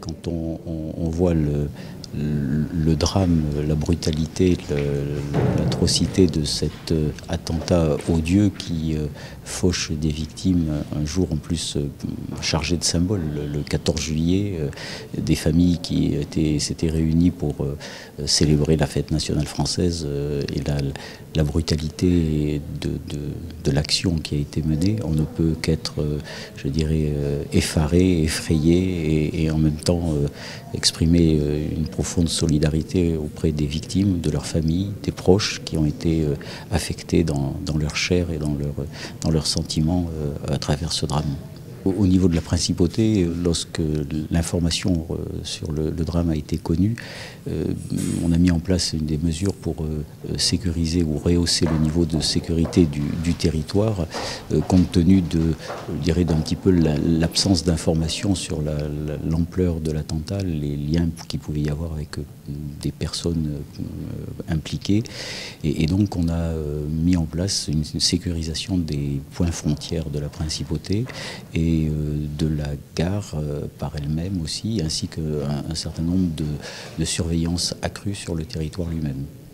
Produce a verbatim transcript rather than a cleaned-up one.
quand on, on, on voit le, le, le drame, la brutalité, l'atrocité de cet attentat odieux qui euh, fauche des victimes un jour en plus euh, chargé de symboles, le, le quatorze juillet, euh, des familles qui s'étaient réunies pour euh, célébrer la fête nationale française euh, et la, la brutalité de, de, de l'action qui a été menée, on ne peut qu'être, euh, je dirais, euh, effaré, effrayé et, et en même temps euh, exprimer euh, une profonde solidarité auprès des victimes, de leurs familles, des proches qui ont été euh, affectés dans, dans leur chair et dans leurs dans leurs sentiments euh, à travers ce drame. Au niveau de la principauté, lorsque l'information sur le, le drame a été connue, euh, on a mis en place une des mesures pour euh, sécuriser ou rehausser le niveau de sécurité du, du territoire, euh, compte tenu de, je dirais, d'un petit peu l'absence d'informations sur l'ampleur la, la, de l'attentat, les liens qu'il pouvait y avoir avec euh, des personnes euh, impliquées. Et, et donc on a euh, mis en place une, une sécurisation des points frontières de la principauté et de la gare euh, par elle-même aussi, ainsi qu'un un certain nombre de, de surveillances accrues sur le territoire lui-même.